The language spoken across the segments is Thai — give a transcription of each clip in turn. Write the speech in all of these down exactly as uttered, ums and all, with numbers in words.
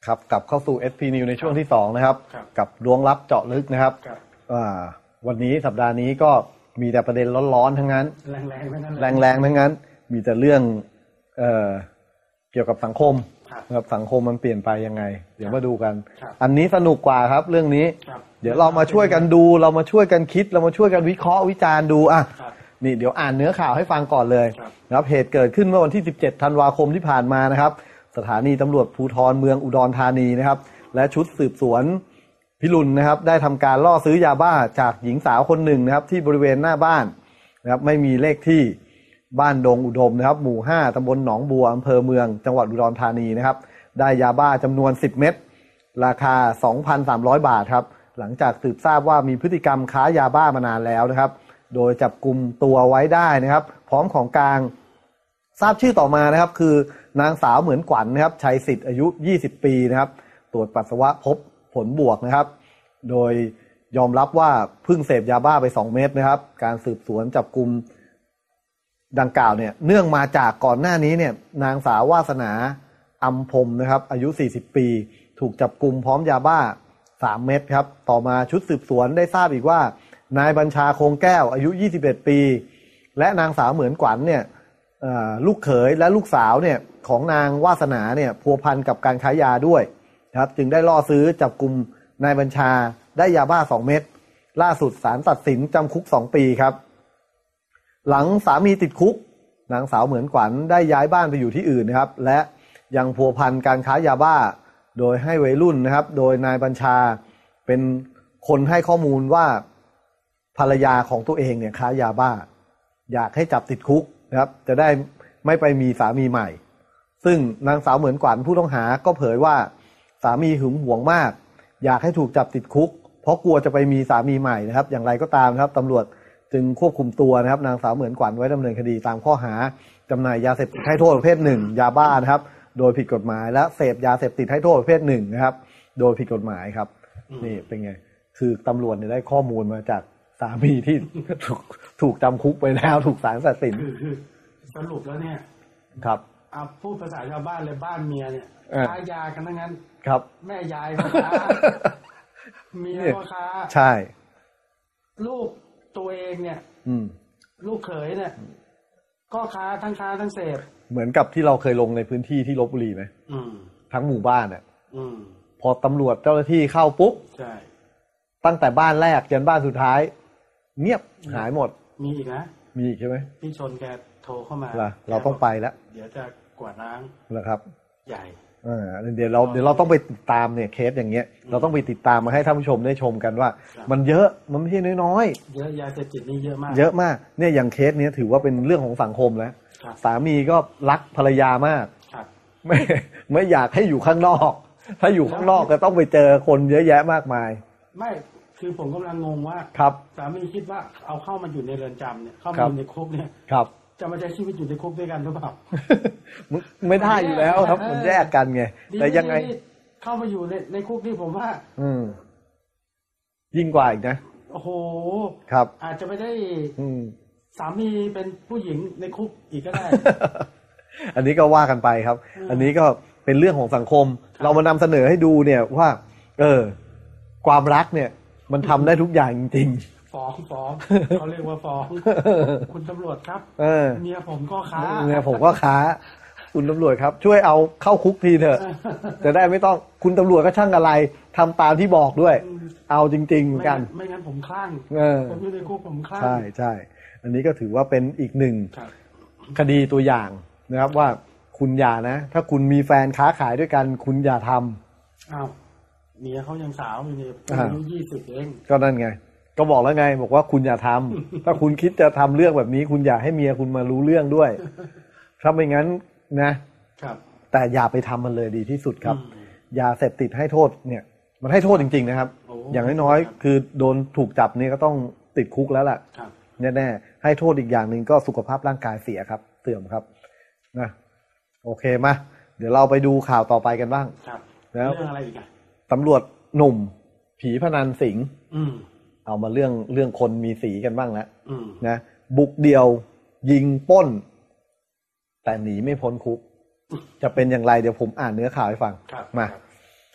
ครับกลับเข้าสู่ เอส พี News ในช่วงที่สองนะครับกับล้วงลับเจาะลึกนะครับวันนี้สัปดาห์นี้ก็มีแต่ประเด็นร้อนๆทั้งนั้นแรงๆทั้งนั้นแรงๆทั้งนั้นมีแต่เรื่องเอ่อเกี่ยวกับสังคมนะครับสังคมมันเปลี่ยนไปยังไงเดี๋ยวมาดูกันอันนี้สนุกกว่าครับเรื่องนี้เดี๋ยวเรามาช่วยกันดูเรามาช่วยกันคิดเรามาช่วยกันวิเคราะห์วิจารณ์ดูอ่ะนี่เดี๋ยวอ่านเนื้อข่าวให้ฟังก่อนเลยนะครับเหตุเกิดขึ้นเมื่อวันที่สิบเจ็ดธันวาคมที่ผ่านมานะครับสถานีตำรวจภูธรเมืองอุดรธานีนะครับและชุดสืบสวนพิรุณนะครับได้ทำการล่อซื้อยาบ้าจากหญิงสาวคนหนึ่งนะครับที่บริเวณหน้าบ้านนะครับไม่มีเลขที่บ้านดงอุดมนะครับหมู่ห้าตำบลหนองบัวอำเภอเมืองจังหวัดอุดรธานีนะครับได้ยาบ้าจำนวนสิบเม็ดราคา สองพันสามร้อย บาทครับหลังจากสืบทราบว่ามีพฤติกรรมค้ายาบ้ามานานแล้วนะครับโดยจับกุมตัวไว้ได้นะครับพร้อมของกลางทราบชื่อต่อมานะครับคือนางสาวเหมือนขวัญ นะครับชัยสิทธิ์อายุยี่สิบปีนะครับตรวจปัสสาวะพบผลบวกนะครับโดยยอมรับว่าเพิ่งเสพยาบ้าไปสองเม็ดนะครับการสืบสวนจับกุมดังกล่าวเนี่ยเนื่องมาจากก่อนหน้านี้เนี่ยนางสาววาสนาอำพรมนะครับอายุสี่สิบปีถูกจับกุมพร้อมยาบ้าสามเม็ดครับต่อมาชุดสืบสวนได้ทราบอีกว่านายบัญชาคงแก้วอายุยี่สิบเอ็ดปีและนางสาวเหมือนขวัญเนี่ยลูกเขยและลูกสาวเนี่ยของนางวาสนาเนี่ยพัวพันกับการค้ายาด้วยนะครับจึงได้ล่อซื้อจับกุมนายบัญชาได้ยาบ้าสองเม็ดล่าสุดศาลตัดสินจำคุกสองปีครับหลังสามีติดคุกนางสาวเหมือนขวัญได้ย้ายบ้านไปอยู่ที่อื่นนะครับและยังพัวพันการค้ายาบ้าโดยให้วัยรุ่นนะครับโดยนายบัญชาเป็นคนให้ข้อมูลว่าภรรยาของตัวเองเนี่ยค้ายาบ้าอยากให้จับติดคุกนะครับจะได้ไม่ไปมีสามีใหม่ซึ่งนางสาวเหมือนขวัญผู้ต้องหาก็เผยว่าสามีหึงหวงมากอยากให้ถูกจับติดคุกเพราะกลัวจะไปมีสามีใหม่นะครับอย่างไรก็ตามครับตำรวจจึงควบคุมตัวนะครับนางสาวเหมือนขวัญไว้ดำเนินคดีตามข้อหาจำหน่ายยาเสพติดให้โทษประเภทหนึ่งยาบ้านะครับโดยผิดกฎหมายและเสพยาเสพติดให้โทษประเภทหนึ่งนะครับโดยผิดกฎหมายครับนี่เป็นไงคือตำรวจเนี่ยได้ข้อมูลมาจากสามีที่ถูกถูกจำคุกไปแล้วถูกศาลตัดสินคือสรุปแล้วเนี่ยครับเอาพูดภาษาชาวบ้านเลยบ้านเมียเนี่ยค้ายากันทั้งนั้นครับแม่ยายก็ค้าเมียก็ค้าใช่ลูกตัวเองเนี่ยลูกเขยเนี่ยก็ค้าทั้งค้าทั้งเสพเหมือนกับที่เราเคยลงในพื้นที่ที่ลพบุรีไหมทั้งหมู่บ้านอ่ะพอตำรวจเจ้าหน้าที่เข้าปุ๊บใช่ตั้งแต่บ้านแรกจนบ้านสุดท้ายเงียบหายหมดมีอีกนะมีอีกใช่ไหมพี่ชนแกโทรเข้ามาเราต้องไปแล้วเดี๋ยวจะกวาดล้างเหรอครับใหญ่อ่าเดี๋ยวเราเดี๋ยวเราต้องไปติดตามเนี่ยเคสอย่างเงี้ยเราต้องไปติดตามมาให้ท่านผู้ชมได้ชมกันว่ามันเยอะมันไม่ใช่น้อยๆเยอะยาเสพติดนี่เยอะมากเยอะมากเนี่ยอย่างเคสนี้ถือว่าเป็นเรื่องของสังคมแล้วสามีก็รักภรรยามากไม่ไม่อยากให้อยู่ข้างนอกถ้าอยู่ข้างนอกก็ต้องไปเจอคนเยอะแยะมากมายไม่คือผมกำลังงงว่าครับสามีคิดว่าเอาเข้ามาอยู่ในเรือนจำเนี่ยเข้ามาอยู่ในคุกเนี่ยครับจะมาใช้ชีวิตอยู่ในคุกด้วยกันหรือเปล่าไม่ได้อยู่แล้วครับมันแยกกันไงแต่ยังไงเข้ามาอยู่ในในคุกนี่ผมว่าอืมยิ่งกว่าอีกนะโอ้โหครับอาจจะไม่ได้สามีเป็นผู้หญิงในคุกอีกก็ได้อันนี้ก็ว่ากันไปครับอันนี้ก็เป็นเรื่องของสังคมเรามานำเสนอให้ดูเนี่ยว่าเออความรักเนี่ยมันทำได้ทุกอย่างจริงๆฟ้องฟ้องเขาเรียกว่าฟ้องคุณตำรวจครับเมียผมก็ค้าเมียผมก็ค้าคุณตำรวจครับช่วยเอาเข้าคุกทีเถอะจะได้ไม่ต้องคุณตำรวจก็ช่างอะไรทำตามที่บอกด้วยเอาจริงๆเหมือนกันไม่งั้นผมคลั่งผมอยู่ในคุกผมคลั่งใช่ใช่อันนี้ก็ถือว่าเป็นอีกหนึ่งคดีตัวอย่างนะครับว่าคุณอย่านะถ้าคุณมีแฟนค้าขายด้วยกันคุณอย่าทำอ้าวเมียเขายังสาวอยู่นี่อายุยี่สิบเองก็นั่นไงก็บอกแล้วไงบอกว่าคุณอย่าทำถ้าคุณคิดจะทำเรื่องแบบนี้คุณอย่าให้เมียคุณมารู้เรื่องด้วยถ้าไม่งั้นนะครับแต่อย่าไปทำมันเลยดีที่สุดครับยาเสพติดให้โทษเนี่ยมันให้โทษจริงๆนะครับอย่างน้อยๆคือโดนถูกจับนี่ก็ต้องติดคุกแล้วล่ะแน่ๆให้โทษอีกอย่างหนึ่งก็สุขภาพร่างกายเสียครับเสื่อมครับนะโอเคมาเดี๋ยวเราไปดูข่าวต่อไปกันบ้างแล้วเรื่องอะไรอีกอ่ะตำรวจหนุ่มผีพนันสิงเอามาเรื่องเรื่องคนมีสีกันบ้างแล้วนะบุกเดี่ยวยิงปล้นแต่หนีไม่พ้นคุกจะเป็นอย่างไรเดี๋ยวผมอ่านเนื้อข่าวให้ฟังมา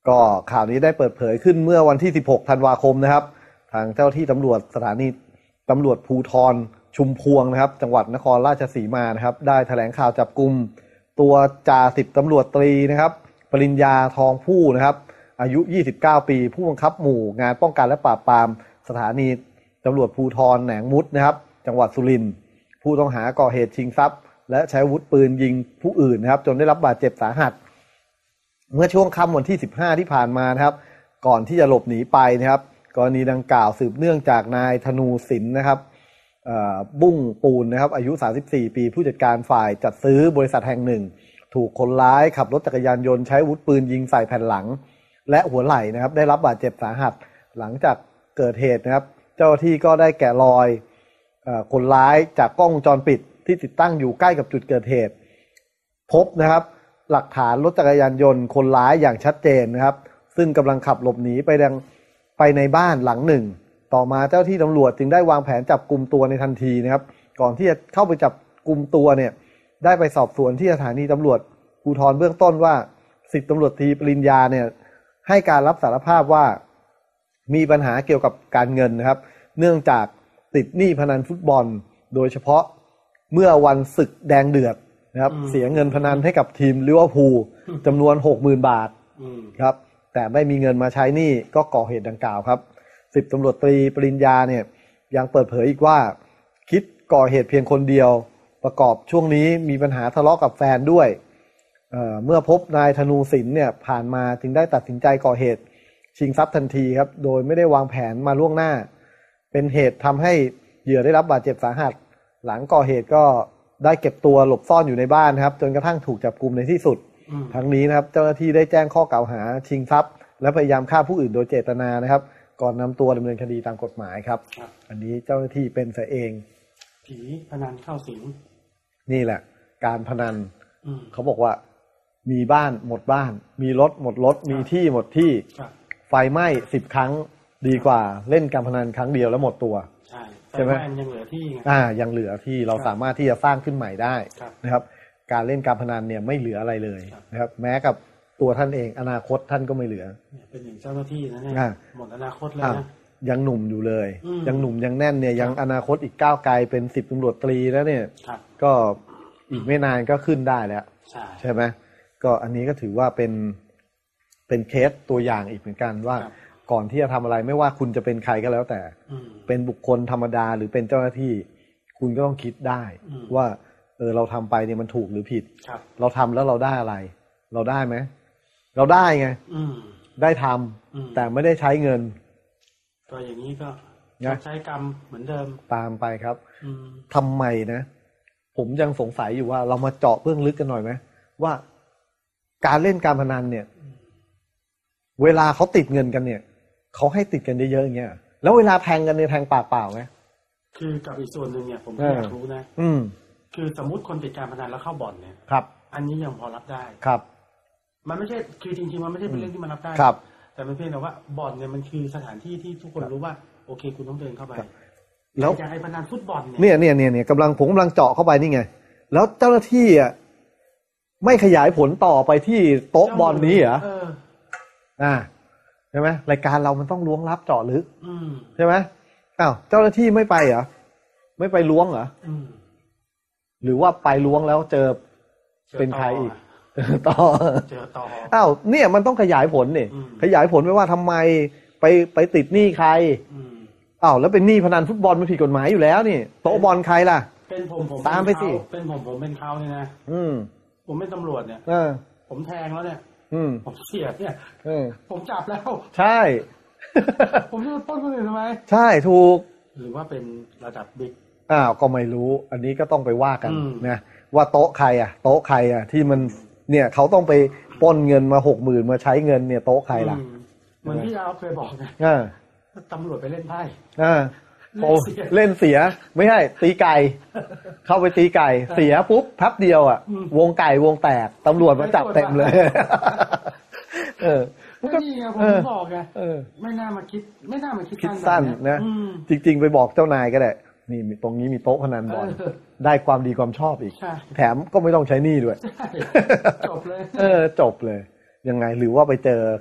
ก็ข่าวนี้ได้เปิดเผยขึ้นเมื่อวันที่สิบหกธันวาคมนะครับทางเจ้าที่ตำรวจสถานีตำรวจภูธรชุมพวงนะครับจังหวัดนครราชสีมานะครับได้แถลงข่าวจับกุมตัวจ่าสิบตำรวจตรีนะครับปริญญาทองผู้นะครับอายุยี่สิบเก้าปีผู้บังคับหมู่งานป้องกันและปราบปรามสถานีตำรวจภูธรแหนงมุดนะครับจังหวัดสุรินทร์ผู้ต้องหาก่อเหตุชิงทรัพย์และใช้อาวุธปืนยิงผู้อื่นนะครับจนได้รับบาดเจ็บสาหัสเมื่อช่วงค่ำวันที่สิบห้าที่ผ่านมานะครับก่อนที่จะหลบหนีไปนะครับกรณีดังกล่าวสืบเนื่องจากนายธนูสินนะครับบุ้งปูนนะครับอายุสามสิบสี่ปีผู้จัดการฝ่ายจัดซื้อบริษัทแห่งหนึ่งถูกคนร้ายขับรถจักรยานยนต์ใช้อาวุธปืนยิงใส่แผ่นหลังและหัวไหล่นะครับได้รับบาดเจ็บสาหัสหลังจากเกิดเหตุนะครับเจ้าหน้าที่ก็ได้แกะรอยคนร้ายจากกล้องวงจรปิดที่ติดตั้งอยู่ใกล้กับจุดเกิดเหตุพบนะครับหลักฐานรถจักรยานยนต์คนร้ายอย่างชัดเจนนะครับซึ่งกำลังขับหลบหนีไปดังไปในบ้านหลังหนึ่งต่อมาเจ้าที่ตำรวจจึงได้วางแผนจับกุมตัวในทันทีนะครับก่อนที่จะเข้าไปจับกุมตัวเนี่ยได้ไปสอบสวนที่สถานีตำรวจภูธรเบื้องต้นว่าสิบตำรวจตรีปริญญาเนี่ยให้การรับสารภาพว่ามีปัญหาเกี่ยวกับการเงินนะครับเนื่องจากติดหนี้พนันฟุตบอลโดยเฉพาะเมื่อวันศึกแดงเดือดนะครับเสียเงินพนันให้กับทีมลิเวอร์พูลจำนวน หกหมื่น บาทครับแต่ไม่มีเงินมาใช้หนี้ก็ก่อเหตุดังกล่าวครับสิบตำรวจตรีปริญญาเนี่ยยังเปิดเผยอีกว่าคิดก่อเหตุเพียงคนเดียวประกอบช่วงนี้มีปัญหาทะเลาะกับแฟนด้วยเอ่อเมื่อพบนายธนูสินเนี่ยผ่านมาจึงได้ตัดสินใจก่อเหตุชิงทรัพย์ทันทีครับโดยไม่ได้วางแผนมาล่วงหน้าเป็นเหตุทำให้เหยื่อได้รับบาดเจ็บสาหัสหลังก่อเหตุก็ได้เก็บตัวหลบซ่อนอยู่ในบ้านนะครับจนกระทั่งถูกจับกุมในที่สุดทั้งนี้นะครับเจ้าหน้าที่ได้แจ้งข้อกล่าวหาชิงทรัพย์และพยายามฆ่าผู้อื่นโดยเจตนานะครับก่อนนำตัวดำเนินคดีตามกฎหมายครับอันนี้เจ้าหน้าที่เป็นซะเองผีพนันเข้าสิงนี่แหละการพนันเขาบอกว่ามีบ้านหมดบ้านมีรถหมดรถมีที่หมดที่ไฟไหม้สิบครั้งดีกว่าเล่นการพนันครั้งเดียวแล้วหมดตัวใช่ใช่ไหมยังเหลือที่อ่ายังเหลือที่เราสามารถที่จะสร้างขึ้นใหม่ได้นะครับการเล่นการพนันเนี่ยไม่เหลืออะไรเลยนะครับแม้กับตัวท่านเองอนาคตท่านก็ไม่เหลือเป็นอย่างเจ้าหน้าที่นะเนี่ยหมดอนาคตแล้วนะยังหนุ่มอยู่เลยยังหนุ่มยังแน่นเนี่ยยังอนาคตอีกก้าวไกลเป็นสิบตำรวจตรีแล้วเนี่ยก็อีกไม่นานก็ขึ้นได้แล้วใช่ไหมก็อันนี้ก็ถือว่าเป็นเป็นเคสตัวอย่างอีกเหมือนกันว่าก่อนที่จะทำอะไรไม่ว่าคุณจะเป็นใครก็แล้วแต่เป็นบุคคลธรรมดาหรือเป็นเจ้าหน้าที่คุณก็ต้องคิดได้ว่าเออเราทำไปเนี่ยมันถูกหรือผิดเราทำแล้วเราได้อะไรเราได้ไหมเราได้ไงได้ทำแต่ไม่ได้ใช้เงินก็อย่างนี้ก็ใช้กรรมเหมือนเดิมตามไปครับทำไมนะผมยังสงสัยอยู่ว่าเรามาเจาะเบื้องลึกกันหน่อยไหมว่าการเล่นการพนันเนี่ยเวลาเขาติดเงินกันเนี่ยเขาให้ติดกันเยอะๆอย่างเงี้ยแล้วเวลาแทงกันเนี่ยแทงปากเปล่าไหมคือกับอีกส่วนหนึ่งเนี่ยผมอยากรู้นะอืมคือสมมุติคนติดการพนันแล้วเข้าบ่อนเนี่ยครับอันนี้ยังพอรับได้ครับมันไม่ใช่คือจริงๆมันไม่ใช่เป็นเรื่องที่มันรับได้ครับแต่มันเพียงแต่ว่าบ่อนเนี่ยมันคือสถานที่ที่ทุกคนรู้ว่าโอเคคุณต้องเดินเข้าไปแล้วจะให้พนันฟุตบอลเนี่ยเนี่ยเนี่ยเนี่ยกำลังผมกำลังเจาะเข้าไปนี่ไงแล้วเจ้าหน้าที่อ่ะไม่ขยายผลต่อไปที่โต๊ะบอลนี้เหรออ่าใช่ไหมรายการเรามันต้องล้วงลับเจาะลึกใช่ไหมอ้าวเจ้าหน้าที่ไม่ไปเหรอไม่ไปล้วงเหรอหรือว่าไปล้วงแล้วเจอเป็นใครอีกต่อเจอต่ออ้าวเนี่ยมันต้องขยายผลนี่ขยายผลไว้ว่าทำไมไปไปติดหนี้ใครอ้าวแล้วเป็นหนี้พนันฟุตบอลมันผิดกฎหมายอยู่แล้วนี่โต๊ะบอลใครล่ะเป็นผมผมตามไปสิเป็นผมผมเป็นเขาเนี่ยนะอืมผมเป็นตำรวจเนี่ยผมแทงแล้วเนี่ยผมเสียเนี่ยผมจับแล้วใช่ผมจะป้นคนอื่นทำไมใช่ถูกหรือว่าเป็นระดับบิ๊กอ้าวก็ไม่รู้อันนี้ก็ต้องไปว่ากันนะว่าโต๊ะใครอ่ะโต๊ะใครอ่ะที่มันเนี่ยเขาต้องไปปล้นเงินมาหกหมื่นมาใช้เงินเนี่ยโต๊ะใครล่ะเหมือนที่เราเคยบอกไงตำรวจไปเล่นไพ่เล่นเสียไม่ใช่ตีไก่เข้าไปตีไก่เสียปุ๊บพับเดียวอ่ะวงไก่วงแตกตำรวจมาจับเต็มเลยเออก็นี่ไงผมบอกไงไม่น่ามาคิดไม่น่ามาคิดสั้นนะจริงๆไปบอกเจ้านายก็ได้นี่ตรงนี้มีโต๊ะพนันบอลได้ความดีความชอบอีกแถมก็ไม่ต้องใช้หนี้ด้วยจบเลยเออจบเลยยังไงหรือว่าไปเจอ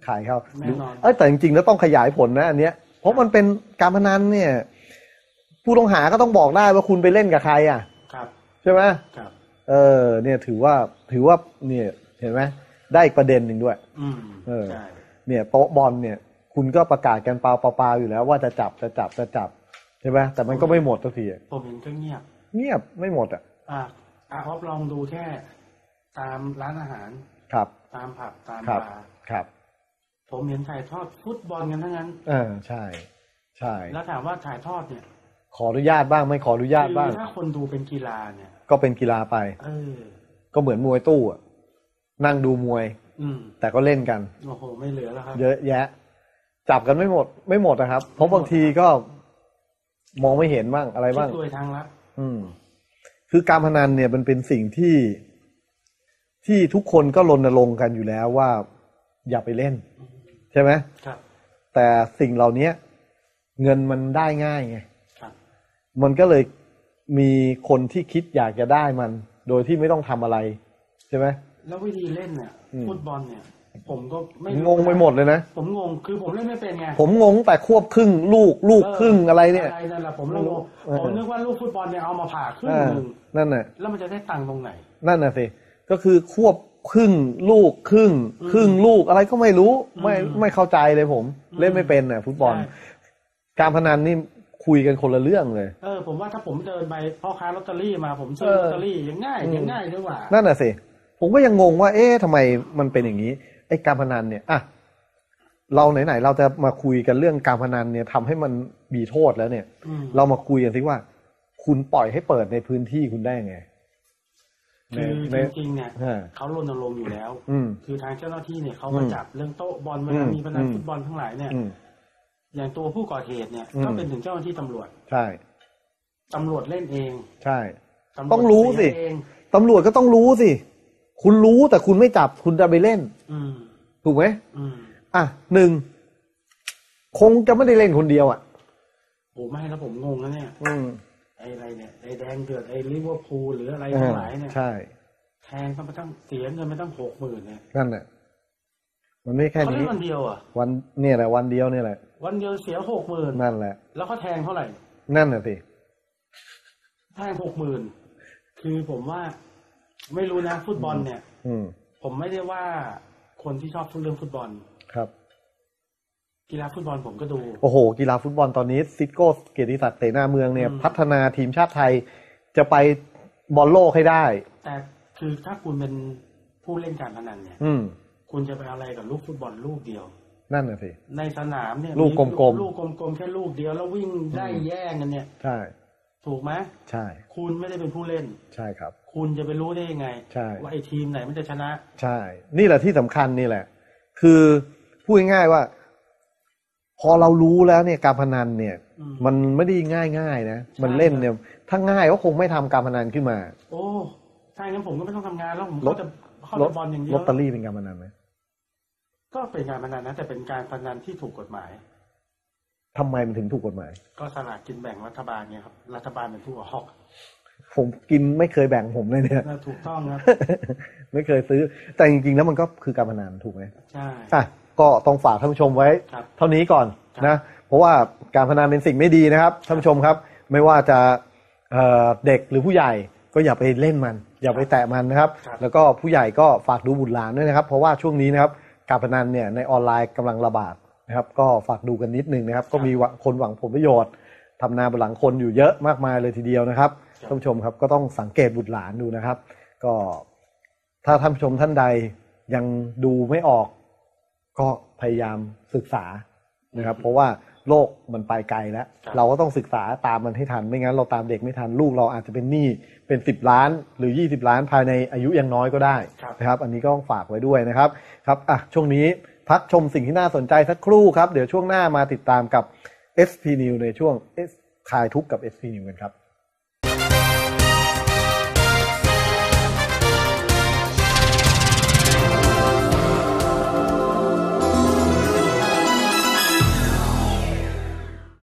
ขายเข้าแน่นอนเอ้ยแต่จริงๆแล้วต้องขยายผลนะอันเนี้ยเพราะมันเป็นการพนันเนี่ยผู้ต้องหาก็ต้องบอกได้ว่าคุณไปเล่นกับใครอ่ะครับใช่ไหมครับเออเนี่ยถือว่าถือว่าเนี่ยเห็นไหมได้อีกประเด็นหนึ่งด้วยอืมเออใช่เนี่ยโต๊ะบอลเนี่ยคุณก็ประกาศกันเปล่าเปล่าอยู่แล้วว่าจะจับจะจับจะจับใช่ไหมแต่มันก็ไม่หมดสักทีผมเห็นก็เงียบเงียบไม่หมดอ่ะอ่ะอ่ะออฟลองดูแค่ตามร้านอาหารครับตามผับตามบาร์ครับผมเห็นถ่ายทอดฟุตบอลกันทั้งนั้นเออใช่ใช่แล้วถามว่าถ่ายทอดเนี่ยขออนุญาตบ้างไม่ขออนุญาตบ้างถ้าคนดูเป็นกีฬาเนี่ยก็เป็นกีฬาไปเออก็เหมือนมวยตู้อ่ะนั่งดูมวยอืมแต่ก็เล่นกันโอ้โหไม่เหลือแล้วครับเยอะแยะจับกันไม่หมดไม่หมดนะครับเพราะบางทีก็มองไม่เห็นบ้างอะไรบ้างช่วยทางลัดอืมคือการพนันเนี่ยมันเป็นสิ่งที่ที่ทุกคนก็รณรงค์กันอยู่แล้วว่าอย่าไปเล่นใช่ไหมครับแต่สิ่งเหล่านี้เงินมันได้ง่ายไงครับมันก็เลยมีคนที่คิดอยากจะได้มันโดยที่ไม่ต้องทำอะไรใช่ไหมแล้ววิธีเล่นเนี่ยฟุตบอลเนี่ยผมก็ไม่งงไปหมดเลยนะผมงงคือผมเล่นไม่เป็นไงผมงงแต่ควบครึ่งลูกลูกครึ่งอะไรเนี่ยอะไรนั่นแหละผมงงผมนึกว่าลูกฟุตบอลเนี่ยเอามาผ่าครึ่งนึงนั่นแหละแล้วมันจะได้ตังค์ตรงไหนนั่นน่ะสิก็คือควบครึ่งลูกครึ่งครึ่งลูกอะไรก็ไม่รู้ไม่ไม่เข้าใจเลยผมเล่นไม่เป็นน่ะฟุตบอลการพนันนี่คุยกันคนละเรื่องเลยเออผมว่าถ้าผมเดินไปพ่อค้าลอตเตอรี่มาผมซื้อลอตเตอรี่ยังง่ายยังง่ายด้วยว่านั่นน่ะสิผมก็ยังงงว่าเอ๊ะทำไมมันเป็นอย่างนี้ไอ้การพนันเนี่ยอ่ะเราไหนๆเราจะมาคุยกันเรื่องการพนันเนี่ยทำให้มันมีโทษแล้วเนี่ยเรามาคุยกันสิว่าคุณปล่อยให้เปิดในพื้นที่คุณได้ไงคือจริงๆเนี่ยเขารณรงค์อยู่แล้วคือทางเจ้าหน้าที่เนี่ยเขามาจับเรื่องโต๊ะบอลเวลามีพนันฟุตบอลทั้งหลายเนี่ยอย่างตัวผู้ก่อเหตุเนี่ยก็เป็นถึงเจ้าหน้าที่ตำรวจใช่ตำรวจเล่นเองใช่ต้องรู้สิตำรวจก็ต้องรู้สิคุณรู้แต่คุณไม่จับคุณจะไปเล่นถูกไหมอ่ะหนึ่งคงจะไม่ได้เล่นคนเดียวอ่ะโอ้ไม่แล้วผมงงแล้วเนี่ยไอ้อะไรเนี่ยไอ้แดงเดือดไอ้ลิเวอร์พูลหรืออะไรทั้งหลายเนี่ยใช่แทงก็มาตั้งเสียเงินมาตั้งหกหมื่นเนี่ยนั่นแหละมันไม่แค่นี้วันเดียวอ่ะวันเนี่ยแหละวันเดียวเนี่ยแหละวันเดียวเสียหกหมื่นนั่นแหละแล้วเขาแทงเท่าไหร่นั่นแหละสิแทงหกหมื่นคือผมว่าไม่รู้นะฟุตบอลเนี่ยผมไม่ได้ว่าคนที่ชอบเรื่องฟุตบอลครับกีฬาฟุตบอลผมก็ดูโอ้โหกีฬาฟุตบอลตอนนี้ซิโก้เกียรติศักดิ์เสนาเมืองเนี่ยพัฒนาทีมชาติไทยจะไปบอลโลกให้ได้แต่คือถ้าคุณเป็นผู้เล่นการพนันเนี่ยคุณจะไปอะไรกับลูกฟุตบอลลูกเดียวนั่นน่ะสิในสนามเนี่ยลูกกลมๆลูกกลมๆแค่ลูกเดียวแล้ววิ่งได้แย่งกันเนี่ยใช่ถูกไหมใช่คุณไม่ได้เป็นผู้เล่นใช่ครับคุณจะไปรู้ได้ยังไงว่าไอ้ทีมไหนมันจะชนะใช่นี่แหละที่สำคัญนี่แหละคือพูดง่ายๆว่าพอเรารู้แล้วเนี่ยการพนันเนี่ยมันไม่ได้ง่ายๆนะมันเล่นเนี่ยถ้าง่ายก็คงไม่ทำการพนันขึ้นมาโอ้ถ้าอย่างนั้นผมก็ไม่ต้องทำงานแล้วผมก็จะเข้าบอลอย่างเดียวลอตเตอรี่เป็นการพนันไหมก็เป็นการพนันนะแต่เป็นการพนันที่ถูกกฎหมายทำไมมันถึงถูกกฎหมายก็สลากกินแบ่งรัฐบาลเนี่ยครับรัฐบาลเป็นผู้ออกผมกินไม่เคยแบ่งผมเลยเนี่ยถูกต้องครับไม่เคยซื้อแต่จริงๆแล้วมันก็คือการพนันถูกไหมใช่อ่ะก็ต้องฝากท่านผู้ชมไว้เท่านี้ก่อนนะเพราะว่าการพนันเป็นสิ่งไม่ดีนะครับท่านผู้ชมครับไม่ว่าจะเด็กหรือผู้ใหญ่ก็อย่าไปเล่นมันอย่าไปแตะมันนะครับแล้วก็ผู้ใหญ่ก็ฝากดูบุตรหลานด้วยนะครับเพราะว่าช่วงนี้นะครับการพนันเนี่ยในออนไลน์กำลังระบาดนะครับก็ฝากดูกันนิดนึงนะครับก็มีคนหวังผลประโยชน์ทำนาบนหลังคนอยู่เยอะมากมายเลยทีเดียวนะครับท่านผู้ชมครับก็ต้องสังเกตบุตรหลานดูนะครับก็ถ้าท่านผู้ชมท่านใดยังดูไม่ออกก็พยายามศึกษานะครับเพราะว่าโลกมันไปไกลแล้วเราก็ต้องศึกษาตามมันให้ทันไม่งั้นเราตามเด็กไม่ทันลูกเราอาจจะเป็นหนี้เป็นสิบล้านหรือยี่สิบล้านภายในอายุยังน้อยก็ได้นะครับอันนี้ก็ต้องฝากไว้ด้วยนะครับครับอ่ะช่วงนี้พักชมสิ่งที่น่าสนใจสักครู่ครับเดี๋ยวช่วงหน้ามาติดตามกับ เอส พี News ในช่วง S คลายทุกข์กับ เอส พี News กันครับ